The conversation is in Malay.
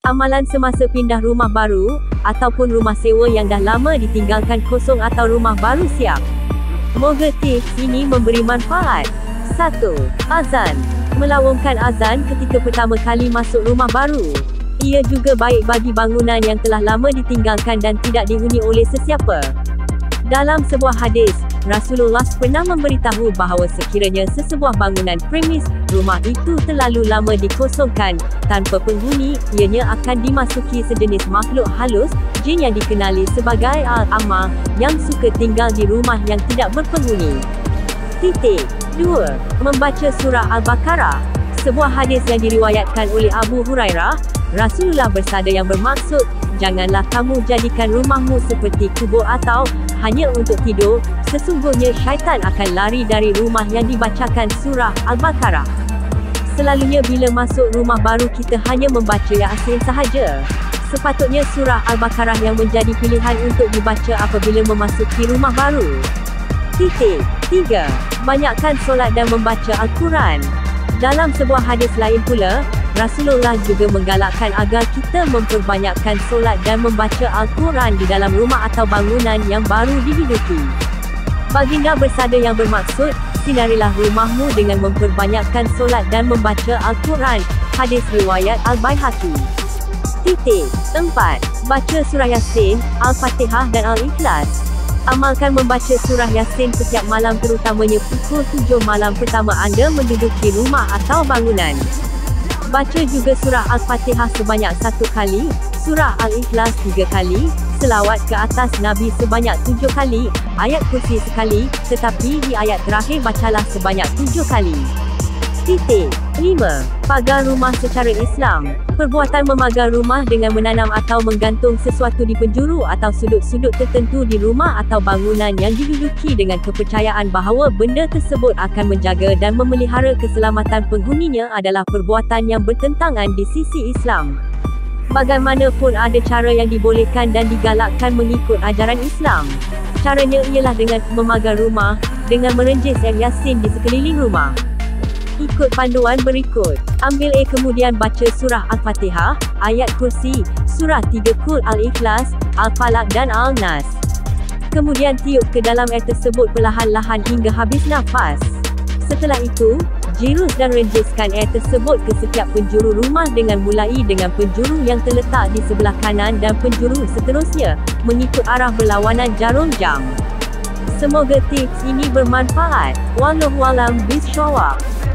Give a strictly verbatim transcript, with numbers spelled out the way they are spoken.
Amalan semasa pindah rumah baru, ataupun rumah sewa yang dah lama ditinggalkan kosong atau rumah baru siap. Moga tips ini memberi manfaat. satu. Azan. Melawungkan azan ketika pertama kali masuk rumah baru. Ia juga baik bagi bangunan yang telah lama ditinggalkan dan tidak dihuni oleh sesiapa. Dalam sebuah hadis, Rasulullah pernah memberitahu bahawa sekiranya sesebuah bangunan premis, rumah itu terlalu lama dikosongkan, tanpa penghuni, ianya akan dimasuki sejenis makhluk halus, jin yang dikenali sebagai Al-Amah, yang suka tinggal di rumah yang tidak berpenghuni. Titik. dua. Membaca surah Al-Baqarah. Sebuah hadis yang diriwayatkan oleh Abu Hurairah, Rasulullah bersabda yang bermaksud, janganlah kamu jadikan rumahmu seperti kubur atau hanya untuk tidur, sesungguhnya syaitan akan lari dari rumah yang dibacakan surah Al-Baqarah. Selalunya bila masuk rumah baru kita hanya membaca Yasin sahaja. Sepatutnya surah Al-Baqarah yang menjadi pilihan untuk dibaca apabila memasuki rumah baru. Titik. tiga. Banyakkan solat dan membaca Al-Quran. Dalam sebuah hadis lain pula, Rasulullah juga menggalakkan agar kita memperbanyakkan solat dan membaca Al-Quran di dalam rumah atau bangunan yang baru dihidupi. Baginda bersabda yang bermaksud, sinarilah rumahmu dengan memperbanyakkan solat dan membaca Al-Quran. Hadis riwayat Al-Baihaqi. Titik. empat. Baca surah Yasin, Al-Fatihah dan Al-Ikhlas. Amalkan membaca surah Yasin setiap malam, terutamanya pukul tujuh malam pertama anda menduduki rumah atau bangunan. Baca juga surah Al-Fatihah sebanyak satu kali, surah Al-Ikhlas tiga kali, selawat ke atas Nabi sebanyak tujuh kali, ayat kursi sekali, tetapi di ayat terakhir bacalah sebanyak tujuh kali. Titik. lima. Pagar rumah secara Islam. Perbuatan memagar rumah dengan menanam atau menggantung sesuatu di penjuru atau sudut-sudut tertentu di rumah atau bangunan yang diduduki dengan kepercayaan bahawa benda tersebut akan menjaga dan memelihara keselamatan penghuninya adalah perbuatan yang bertentangan di sisi Islam. Bagaimanapun ada cara yang dibolehkan dan digalakkan mengikut ajaran Islam. Caranya ialah dengan memagar rumah, dengan merenjis ayat Yasin di sekeliling rumah. Ikut panduan berikut. Ambil A kemudian baca surah Al-Fatihah, ayat kursi, surah tiga Qul Al-Ikhlas, Al-Falaq dan Al-Nas. Kemudian tiup ke dalam air tersebut perlahan-lahan hingga habis nafas. Setelah itu, jirus dan renjiskan air tersebut ke setiap penjuru rumah dengan mulai dengan penjuru yang terletak di sebelah kanan dan penjuru seterusnya, mengikut arah berlawanan jarum jam. Semoga tips ini bermanfaat. Wallahualam bishawab.